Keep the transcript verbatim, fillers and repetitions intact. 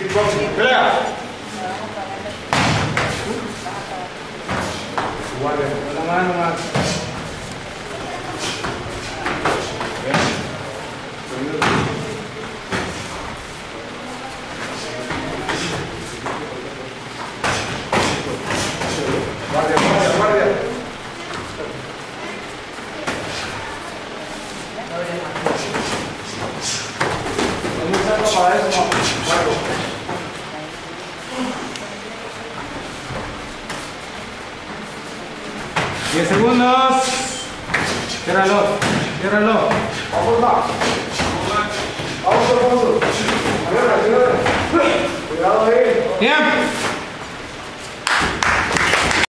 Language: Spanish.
Pelea. Guardia, con la mano más. Guardia, guardia, guardia. Vamos a hacerlo para eso, Marco. diez segundos. Ciérralo, ciérralo. Vamos, va. Vamos, vamos. Cuidado ahí. Bien.